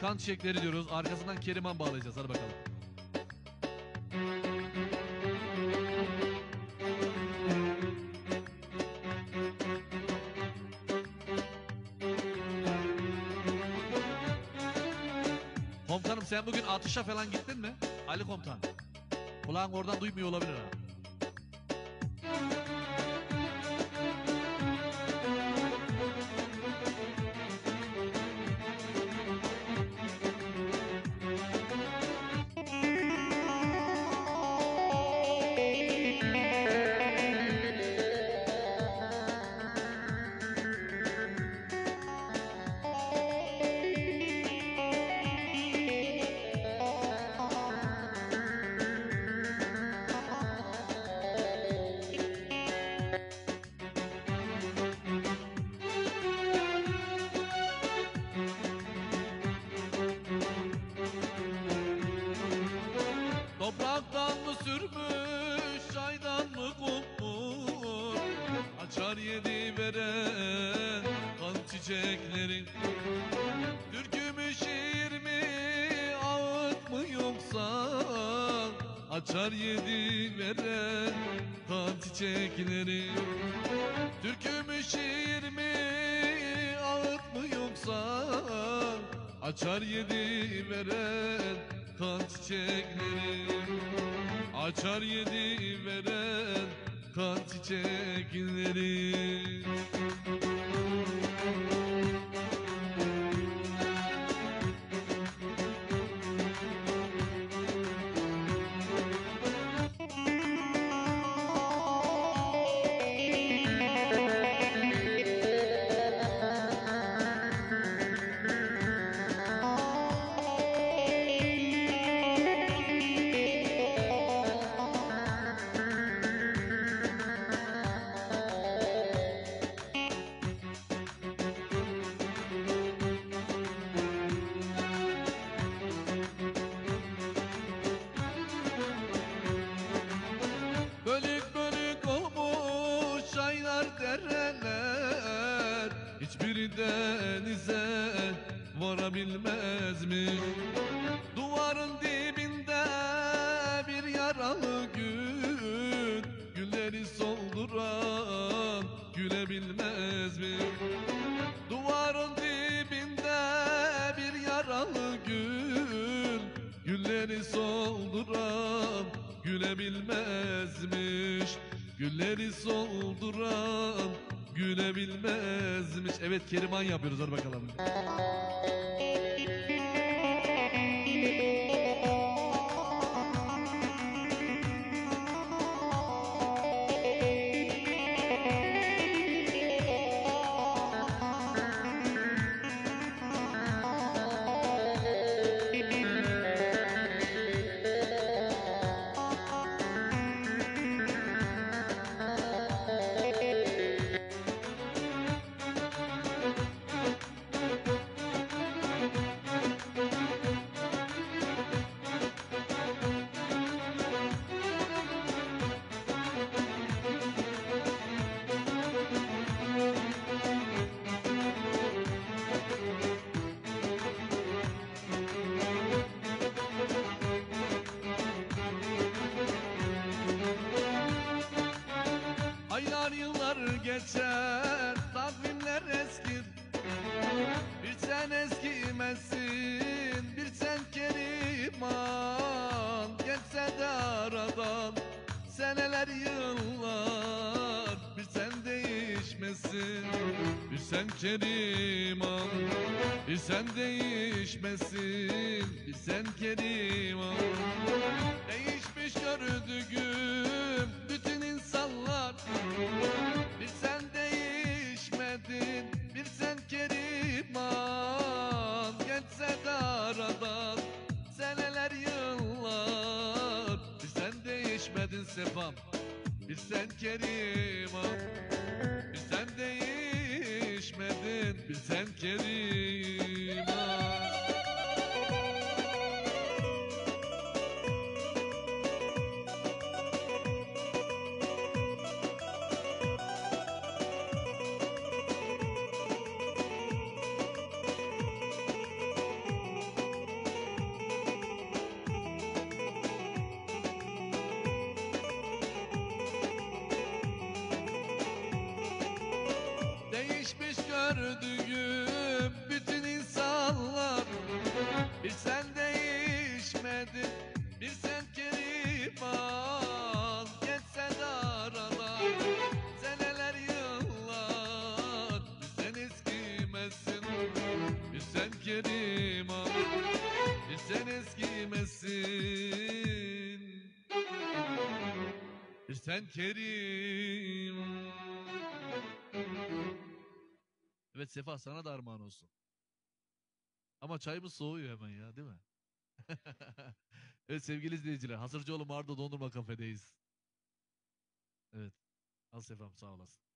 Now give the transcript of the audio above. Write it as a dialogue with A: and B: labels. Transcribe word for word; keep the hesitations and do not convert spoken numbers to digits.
A: kan çiçekleri diyoruz. Arkasından Keriman bağlayacağız. Hadi bakalım. Komutanım sen bugün atışa falan gittin mi? Ali komutan. Kulağın oradan duymuyor olabilir ha. Topraktan mı sürmüş, çaydan mı kopmuş? Açar yedi veren kan çiçekleri. Türkü mü şiir mi, ağıt mı yoksa? Açar yedi veren kan çiçekleri. Türkü mü şiir mi, ağıt mı yoksa? Açar yedi veren kan çiçekleri. Açar yedi veren kan çiçekleri. Bölük bölük olmuş çaylar dereler, hiçbiri denize varabilmez mi? Duvarın dibinde bir yaralı gül, gülleri solduran gülebilmez mi? Duvarın dibinde bir yaralı gül, gülleri solduran gülebilmezmiş. Gülleri solduran gülebilmezmiş. Evet, Keriman yapıyoruz, hadi bakalım. Aylar yıllar geçer, takvimler eskir. Bir sen eskimezsin, bir sen Keriman. Geçse de aradan seneler yıllar, bir sen değişmesin, bir sen Keriman. Bir sen değişmesin, bir sen Keriman. Değişmiş gördüğüm bütün insanlar, bir sen değişmedin, bir sen Keriman. Geçse de aradan seneler yıllar, bir sen değişmedin Sefam, bir sen Keriman. Bir sen değişmedin, bir sen Keriman. gördüğüm bütün insanlar bir sen değişmedin, bir sen Keriman. Geçse de aradan seneler yıllar, bir sen eskimezsin, bir sen Keriman, bir sen eskimezsin, bir sen Kerim. Evet Sefa, sana da armağan olsun. Ama çayımız soğuyor hemen ya, değil mi? Evet sevgili izleyiciler, Hasırcıoğlu Mağarada Dondurma Kafe'deyiz. Evet. Al Sefam, sağ olasın.